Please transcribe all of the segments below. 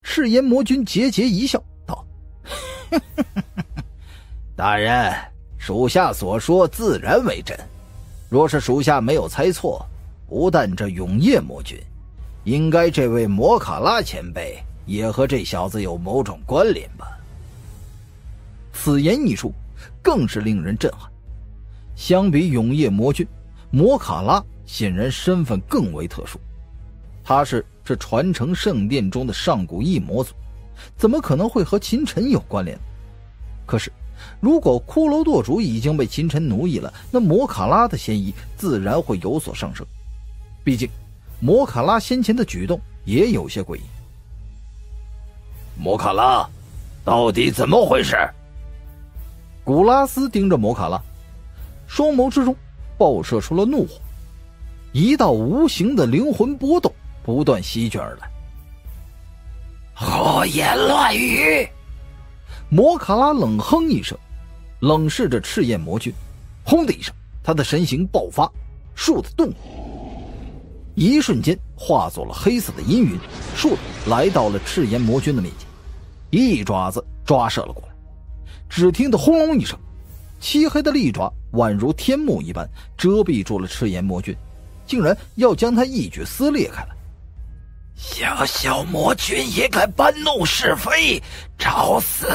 赤炎魔君桀桀一笑道：大人，属下所说自然为真。若是属下没有猜错，不但这永夜魔君，应该这位摩卡拉前辈也和这小子有某种关联吧。此言一出，更是令人震撼。相比永夜魔君，摩卡拉显然身份更为特殊。他是这传承圣殿中的上古异魔族，怎么可能会和秦尘有关联？可是如果骷髅舵主已经被秦尘奴役了，那摩卡拉的嫌疑自然会有所上升。毕竟摩卡拉先前的举动也有些诡异。 摩卡拉，到底怎么回事？ 古拉斯盯着摩卡拉，双眸之中爆射出了怒火，一道无形的灵魂波动不断席卷而来。 胡言乱语！ 摩卡拉冷哼一声，冷视着赤焰魔君。轰的一声，他的神形爆发，倏地动了，一瞬间化作了黑色的阴云，倏地来到了赤焰魔君的面前，一爪子抓射了过来。只听得轰隆一声，漆黑的利爪宛如天幕一般遮蔽住了赤焰魔君，竟然要将他一举撕裂开来。 小小魔君也敢搬弄是非，找死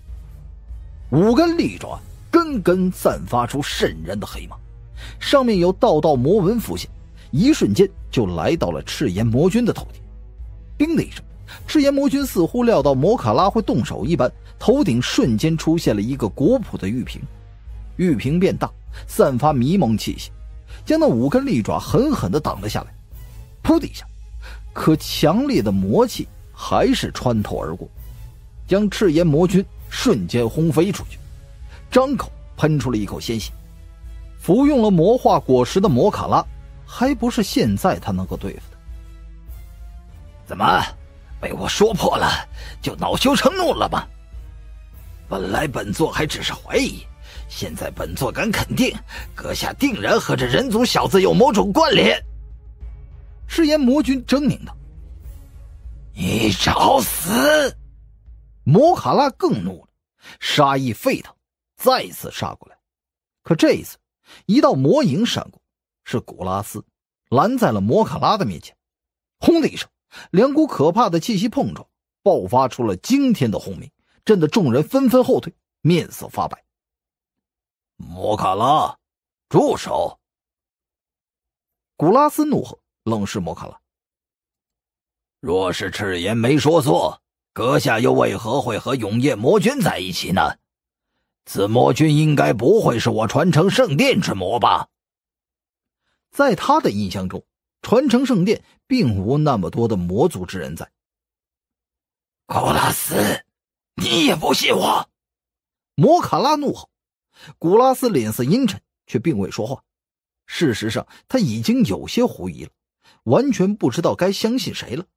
！5根利爪根根散发出渗人的黑芒，上面有道道魔纹浮现，一瞬间就来到了赤炎魔君的头顶。叮的一声，赤炎魔君似乎料到摩卡拉会动手一般，头顶瞬间出现了一个古朴的玉瓶，玉瓶变大，散发迷蒙气息，将那5根利爪狠狠地挡了下来。噗的一下，可强烈的魔气还是穿透而过，将赤炎魔君瞬间轰飞出去，张口喷出了一口鲜血。服用了魔化果实的摩卡拉，还不是现在他能够对付的。 怎么被我说破了就恼羞成怒了吗？本来本座还只是怀疑，现在本座敢肯定，阁下定然和这人族小子有某种关联。 赤炎魔君狰狞道： 你找死！ 摩卡拉更怒了，杀意沸腾，再次杀过来。可这一次一道魔影闪过，是古拉斯，拦在了摩卡拉的面前。轰的一声，两股可怕的气息碰撞，爆发出了惊天的轰鸣，震得众人纷纷后退，面色发白。 摩卡拉，住手！ 古拉斯怒喝，冷视摩卡拉。 若是赤炎没说错，阁下又为何会和永夜魔君在一起呢？此魔君应该不会是我传承圣殿之魔吧？ 在他的印象中，传承圣殿并无那么多的魔族之人在。 古拉斯，你也不信我？ 摩卡拉怒吼。古拉斯脸色阴沉，却并未说话。事实上他已经有些狐疑了，完全不知道该相信谁了。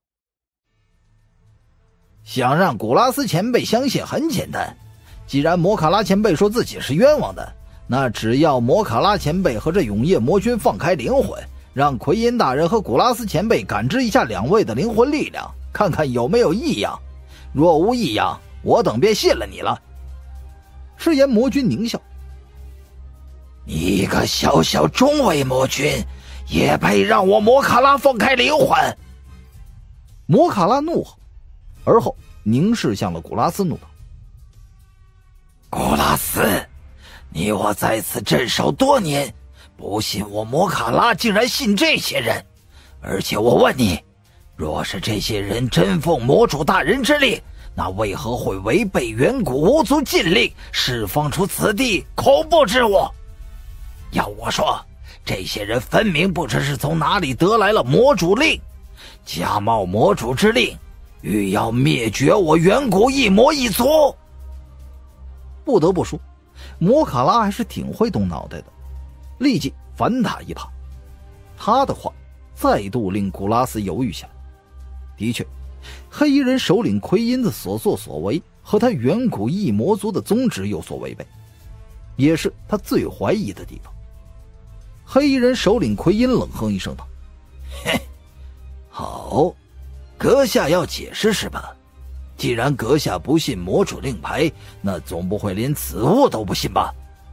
想让古拉斯前辈相信很简单，既然摩卡拉前辈说自己是冤枉的，那只要摩卡拉前辈和这永夜魔君放开灵魂，让奎因大人和古拉斯前辈感知一下两位的灵魂力量，看看有没有异样。若无异样，我等便信了你了。赤炎魔君狞笑： 你一个小小中位魔君，也配让我摩卡拉放开灵魂？ 摩卡拉怒吼，而后凝视向了古拉斯，怒道： 古拉斯，你我在此镇守多年，不信我摩卡拉竟然信这些人。而且我问你，若是这些人真奉魔主大人之令，那为何会违背远古巫族禁令，释放出此地恐怖之物？要我说，这些人分明不知是从哪里得来了魔主令，假冒魔主之令，欲要灭绝我远古一魔一族。 不得不说，摩卡拉还是挺会动脑袋的，立即反打一耙。他的话再度令古拉斯犹豫下来。的确，黑衣人首领奎因的所作所为和他远古异魔族的宗旨有所违背，也是他最怀疑的地方。黑衣人首领奎因冷哼一声道： 嘿，好，阁下要解释是吧？ 既然阁下不信魔主令牌，那总不会连此物都不信吧？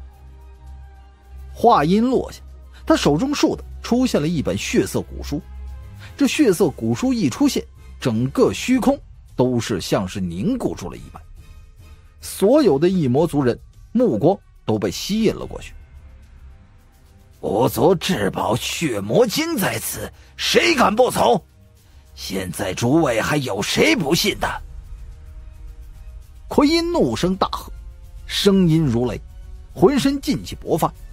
话音落下，他手中竖的出现了一本血色古书。这血色古书一出现，整个虚空都是像是凝固住了一般。所有的异魔族人目光都被吸引了过去。 吾族至宝血魔经在此，谁敢不从？现在诸位还有谁不信的？ 奎因怒声大喝，声音如雷，浑身劲气勃发。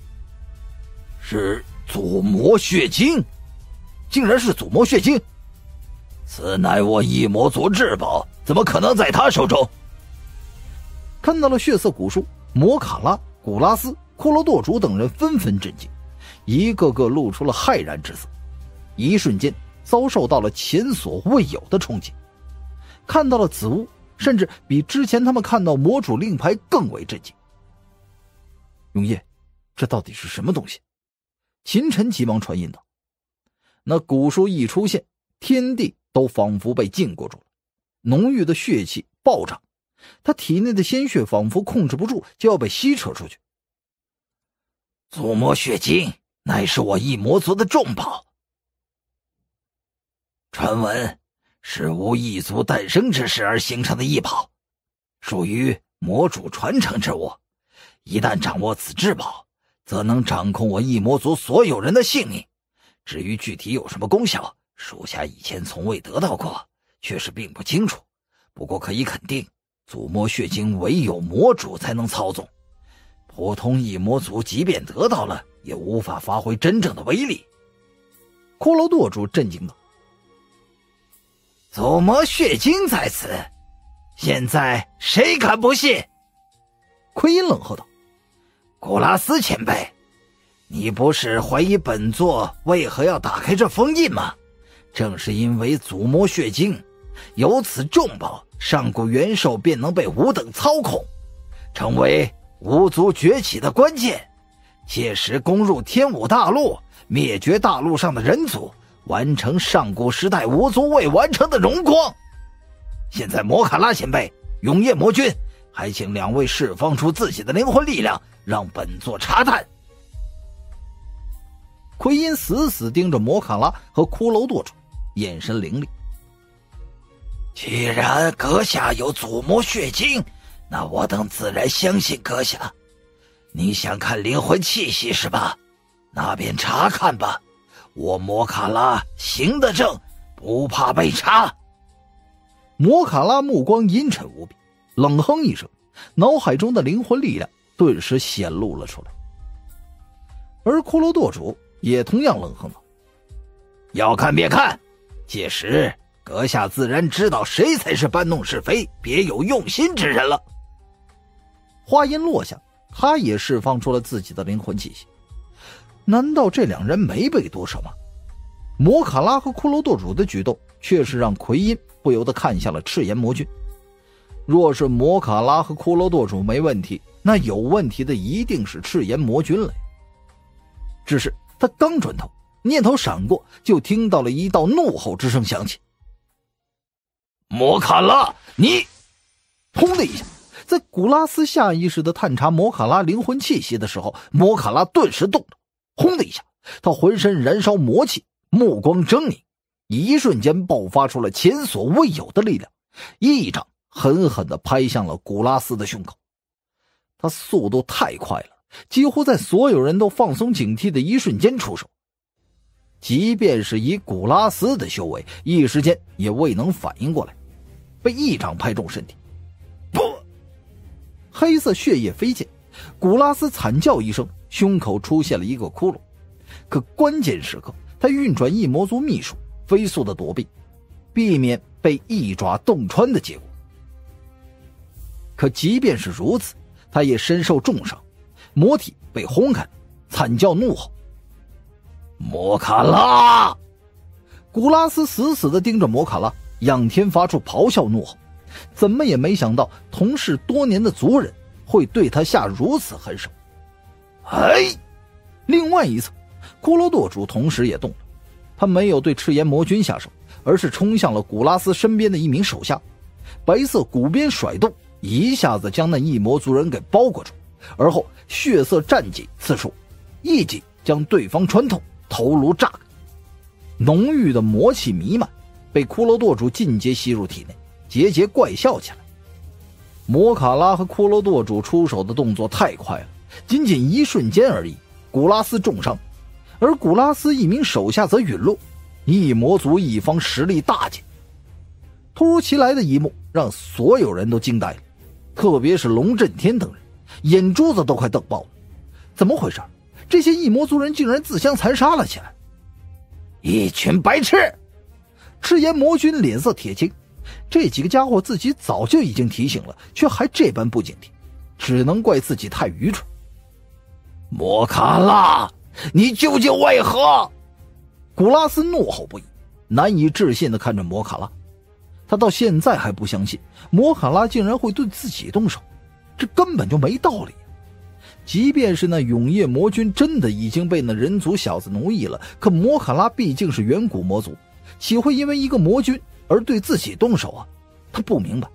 是祖魔血经， 竟然是祖魔血经！ 此乃我异魔族至宝，怎么可能在他手中？ 看到了血色古书，摩卡拉、古拉斯、骷髅舵主等人纷纷震惊，一个个露出了骇然之色，一瞬间遭受到了前所未有的冲击。看到了此物，甚至比之前他们看到魔主令牌更为震惊。永夜，这到底是什么东西？秦晨急忙传音道。那古书一出现，天地都仿佛被禁锢住了，浓郁的血气暴涨，他体内的鲜血仿佛控制不住就要被吸扯出去。 祖魔血经乃是我异魔族的重宝，传闻是吾异族诞生之时而形成的异宝，属于魔主传承之物。一旦掌握此至宝，则能掌控我异魔族所有人的性命。至于具体有什么功效，属下以前从未得到过，确实并不清楚。不过可以肯定，祖魔血经唯有魔主才能操纵，普通异魔族即便得到了，也无法发挥真正的威力。 骷髅舵主震惊道： 祖魔血经在此，现在谁敢不信？ 奎因冷喝道： 古拉斯前辈，你不是怀疑本座为何要打开这封印吗？正是因为祖魔血经有此重宝，上古元兽便能被吾等操控，成为吾族崛起的关键。届时攻入天武大陆，灭绝大陆上的人族，完成上古时代吾族未完成的荣光。现在摩卡拉前辈、永夜魔君，还请两位释放出自己的灵魂力量，让本座查探。 奎因死死盯着摩卡拉和骷髅舵主，眼神凌厉。 既然阁下有祖魔血经，那我等自然相信阁下。你想看灵魂气息是吧？那便查看吧，我摩卡拉行得正，不怕被查。 摩卡拉目光阴沉无比，冷哼一声，脑海中的灵魂力量顿时显露了出来。而骷髅舵主也同样冷哼道： 要看便看，届时阁下自然知道谁才是搬弄是非、别有用心之人了。 话音落下，他也释放出了自己的灵魂气息。难道这两人没被多少吗？摩卡拉和骷髅舵主的举动却是让奎因不由得看向了赤炎魔君。若是摩卡拉和骷髅舵主没问题，那有问题的一定是赤炎魔君了呀。只是他刚转头，念头闪过，就听到了一道怒吼之声响起： 摩卡拉，你！ 砰的一下，在古拉斯下意识地探查摩卡拉灵魂气息的时候，摩卡拉顿时动了。轰的一下，他浑身燃烧魔气，目光狰狞，一瞬间爆发出了前所未有的力量，一掌狠狠地拍向了古拉斯的胸口。他速度太快了，几乎在所有人都放松警惕的一瞬间出手。即便是以古拉斯的修为，一时间也未能反应过来，被一掌拍中身体。 不！ 黑色血液飞溅，古拉斯惨叫一声，胸口出现了一个窟窿。可关键时刻，他运转异魔族秘术，飞速的躲避，避免被一爪洞穿的结果。可即便是如此，他也身受重伤，魔体被轰开，惨叫怒吼： 摩卡拉！ 古拉斯死死地盯着摩卡拉，仰天发出咆哮怒吼，怎么也没想到同事多年的族人会对他下如此狠手。 哎！ 另外一侧，骷髅舵主同时也动了，他没有对赤炎魔君下手，而是冲向了古拉斯身边的一名手下。 白色骨鞭甩动，一下子将那异魔族人给包裹住，而后血色战戟刺出，一戟将对方穿透，头颅炸开。浓郁的魔气弥漫，被骷髅舵主尽皆吸入体内，桀桀怪笑起来。摩卡拉和骷髅舵主出手的动作太快了，仅仅一瞬间而已，古拉斯重伤，而古拉斯一名手下则陨落，异魔族一方实力大减。突如其来的一幕让所有人都惊呆了，特别是龙震天等人，眼珠子都快瞪爆了。怎么回事？这些异魔族人竟然自相残杀了起来！ 一群白痴！ 赤炎魔君脸色铁青，这几个家伙自己早就已经提醒了，却还这般不警惕，只能怪自己太愚蠢。 摩卡拉，你究竟为何？ 古拉斯怒吼不已，难以置信地看着摩卡拉。他到现在还不相信摩卡拉竟然会对自己动手，这根本就没道理。即便是那永夜魔君真的已经被那人族小子奴役了，可摩卡拉毕竟是远古魔族，岂会因为一个魔君而对自己动手啊？他不明白。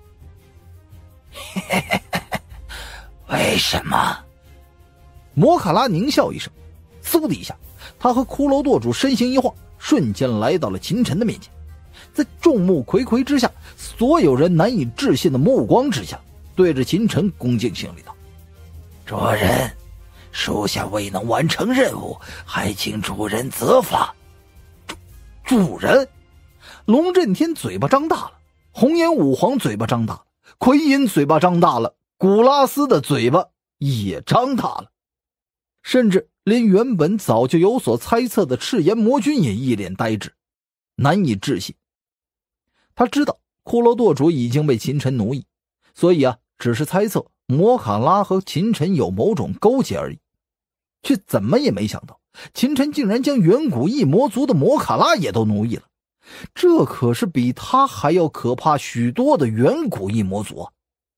为什么？ 摩卡拉狞笑一声，嗖的一下，他和骷髅舵主身形一晃，瞬间来到了秦尘的面前。在众目睽睽之下，所有人难以置信的目光之下，对着秦尘恭敬行礼道： 主人，属下未能完成任务，还请主人责罚。 主人？龙震天嘴巴张大了，红颜武皇嘴巴张大了，奎因嘴巴张大了，古拉斯的嘴巴也张大了，甚至连原本早就有所猜测的赤炎魔君也一脸呆滞，难以置信。他知道骷髅舵主已经被秦尘奴役，所以只是猜测摩卡拉和秦尘有某种勾结而已，却怎么也没想到秦尘竟然将远古异魔族的摩卡拉也都奴役了，这可是比他还要可怕许多的远古异魔族啊！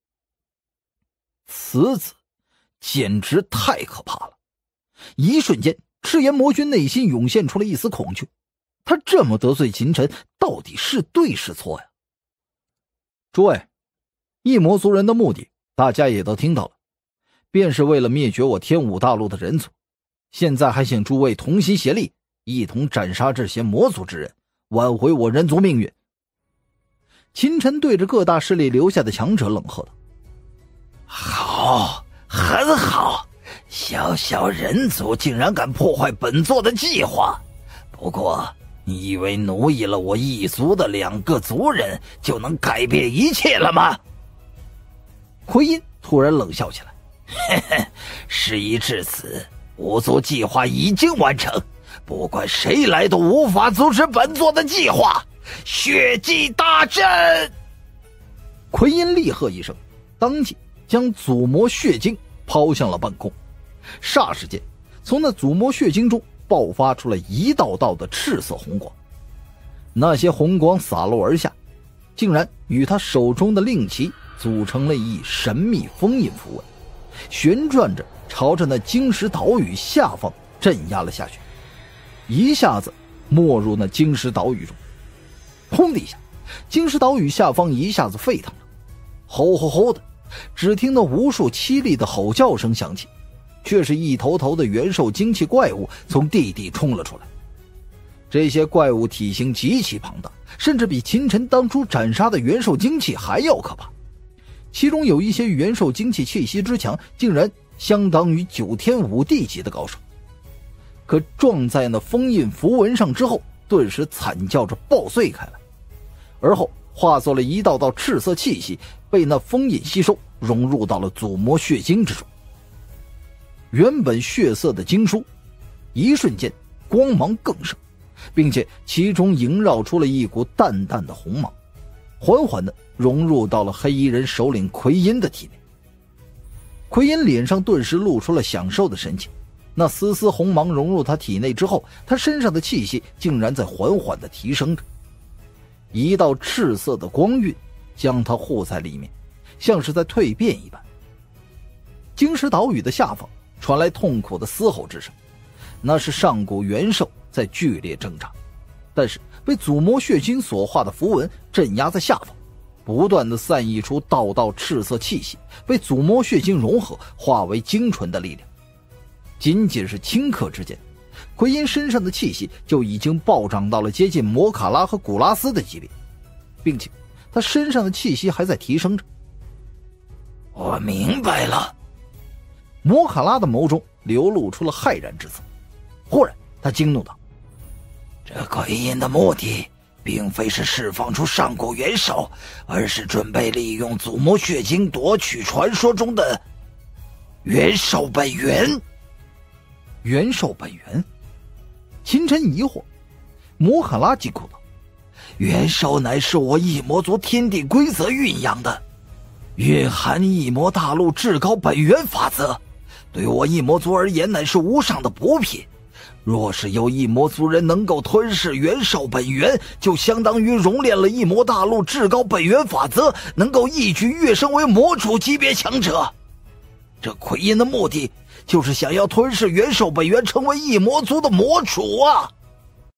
此子简直太可怕了。一瞬间，赤炎魔君内心涌现出了一丝恐惧，他这么得罪秦尘，到底是对是错呀？诸位，异魔族人的目的大家也都听到了，便是为了灭绝我天武大陆的人族。现在还请诸位同心协力，一同斩杀这些魔族之人，挽回我人族命运。秦尘对着各大势力留下的强者冷喝道： 好，很好，小小人族竟然敢破坏本座的计划。不过你以为奴役了我一族的2个族人就能改变一切了吗？ 奎因突然冷笑起来： 事已至此，5族计划已经完成，不管谁来都无法阻止本座的计划。血祭大阵！ 奎因厉喝一声，当即将祖魔血晶抛向了半空。霎时间，从那祖魔血晶中爆发出了一道道的赤色红光，那些红光洒落而下，竟然与他手中的令旗组成了一神秘封印符文，旋转着朝着那晶石岛屿下方镇压了下去，一下子没入那晶石岛屿中。轰的一下，晶石岛屿下方一下子沸腾了，吼吼吼的，只听到无数凄厉的吼叫声响起，却是一头头的元兽精气怪物从地底冲了出来。这些怪物体型极其庞大，甚至比秦尘当初斩杀的元兽精气还要可怕，其中有一些元兽精气气息之强，竟然相当于9天5地级的高手。可撞在那封印符文上之后，顿时惨叫着爆碎开来，而后化作了一道道赤色气息，被那封印吸收，融入到了祖魔血晶之中。原本血色的经书一瞬间光芒更盛，并且其中萦绕出了一股淡淡的红芒，缓缓地融入到了黑衣人首领奎因的体内。奎因脸上顿时露出了享受的神情，那丝丝红芒融入他体内之后，他身上的气息竟然在缓缓地提升着，一道赤色的光晕将他护在里面，像是在蜕变一般。晶石岛屿的下方传来痛苦的嘶吼之声，那是上古元兽在剧烈挣扎，但是被祖魔血晶所化的符文镇压在下方， 不断的散溢出道道赤色气息，被祖魔血晶融合，化为精纯的力量。仅仅是顷刻之间，奎因身上的气息就已经暴涨到了接近摩卡拉和古拉斯的级别，并且他身上的气息还在提升着。 我明白了。 摩卡拉的眸中流露出了骇然之色，忽然他惊怒道： 这奎因的目的并非是释放出上古元兽，而是准备利用祖魔血晶夺取传说中的元兽本源。 元兽本源？秦晨疑惑。摩卡拉惊哭道： 元兽乃是我异魔族天地规则蕴养的，蕴含异魔大陆至高本源法则，对我异魔族而言乃是无上的补品。若是有异魔族人能够吞噬元兽本源，就相当于熔炼了异魔大陆至高本源法则，能够一举跃升为魔主级别强者。这奎因的目的就是想要吞噬元兽本源，成为异魔族的魔主啊！